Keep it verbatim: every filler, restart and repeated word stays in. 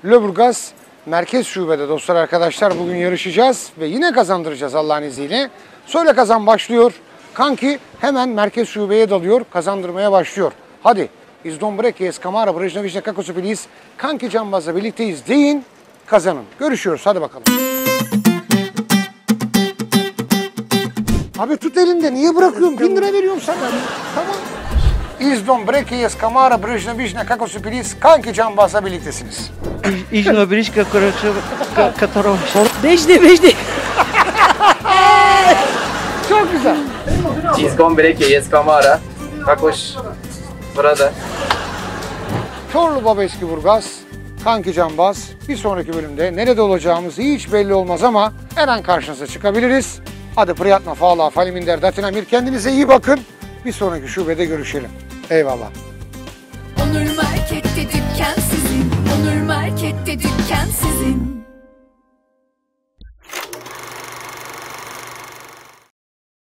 Lüleburgaz Merkez Şube'de dostlar arkadaşlar bugün yarışacağız ve yine kazandıracağız Allah'ın izniyle. Söyle Kazan başlıyor. Kanki hemen Merkez Şube'ye dalıyor, kazandırmaya başlıyor. Hadi, iz Dombreke, Eskamara, Brejneviçne, Kakosupilis, Kanki Cambaz'la birlikteyiz deyin, kazanın. Görüşüyoruz, hadi bakalım. Abi tut elinde, niye bırakıyorum? Bin lira veriyorum sana. Tamam. İz Dombreke, Eskamara, Brejneviçne, Kakosupilis, Kanki Cambaz'la birliktesiniz. İzno Brişka Katoroviç. Beşli beşli. Çok güzel. Izgon Breke, Yes Kamara, Kakoş, burada. Çorlu Babeski Burgaz, Kanki Cambaz. Bir sonraki bölümde nerede olacağımız hiç belli olmaz ama her an karşınıza çıkabiliriz. Hadi Priyatna, Fala, Faliminder, Datinamir, kendinize iyi bakın. Bir sonraki şubede görüşelim. Eyvallah. Onur Market'te dükkan sizin. Onur Market'te dükkan sizin.